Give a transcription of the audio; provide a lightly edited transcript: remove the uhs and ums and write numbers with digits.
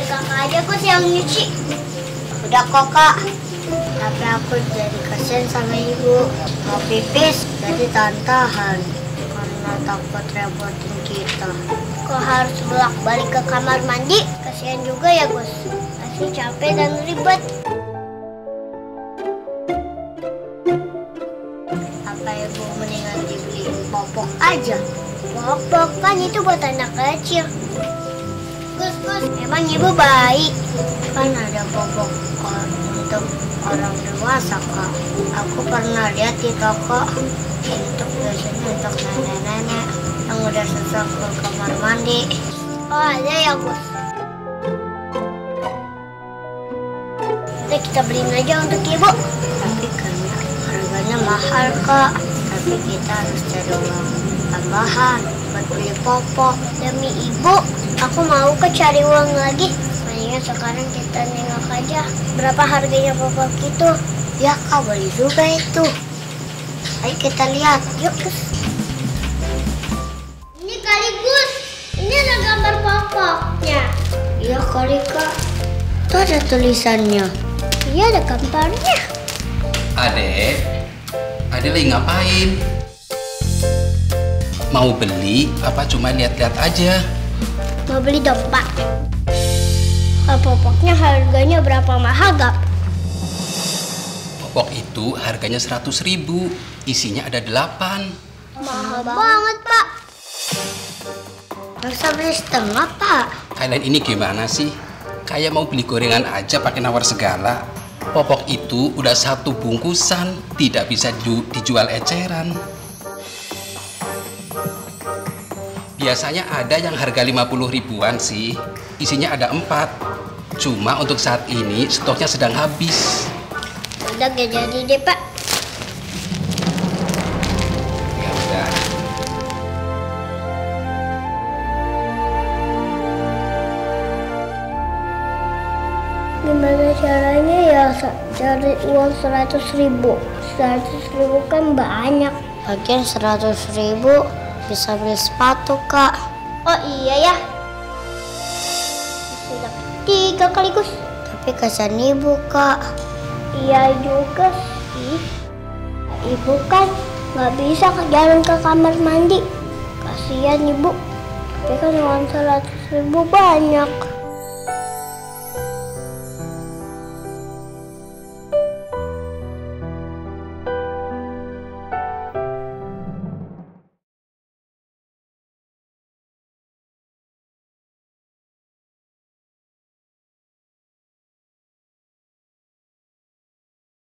Biar kakak aja Gus yang nyuci. Udah kok kak. Tapi aku jadi kasihan sama ibu. Mau pipis jadi tahan-tahan karena takut repotin kita. Kok harus bolak-balik ke kamar mandi? Kasihan juga ya Gus. Pasti capek dan ribet. Apa ibu mendingan dibeliin popok aja? Popok kan itu buat anak kecil. Gus, emang ibu baik? Kan ada popok untuk orang dewasa kak. Aku pernah lihat di toko. Untuk biasanya untuk nenek-nenek yang udah susah ke kamar mandi. Oh ada ya Gus. Udah kita beliin aja untuk ibu. Tapi karena harganya mahal kak. Tapi kita harus cari uang tambahan buat beli popok. Demi ibu, aku mau cari uang lagi. Mendingan sekarang kita nengok aja berapa harganya popok itu. Ya kak, boleh juga itu. Ayo kita lihat, yuk Gus. Ini kali Gus, ini ada gambar popoknya. Iya kali kak, itu ada tulisannya. Iya ada gambarnya. Adek lagi ngapain? Mau beli apa cuma lihat-lihat aja? Mau beli dong pak. Popoknya harganya berapa mahal gak? Popok itu harganya 100.000, isinya ada 8. Mahal banget pak. Bisa beli setengah pak. Kalian ini gimana sih? Kayak mau beli gorengan aja pakai nawar segala. Popok itu udah 1 bungkusan, tidak bisa dijual eceran. Biasanya ada yang harga 50 ribuan sih, isinya ada 4. Cuma untuk saat ini stoknya sedang habis. Udah gak jadi deh pak. Ya udah. Gimana caranya ya cari uang 100.000? 100.000 kan banyak. Bagian 100.000 bisa beli sepatu kak. Oh iya ya. Sudah 3 kali Gus. Tapi kasihan ibu kak. Iya juga sih. Ibu kan nggak bisa jalan ke kamar mandi. Kasihan ibu. Tapi kan uang 100.000 banyak.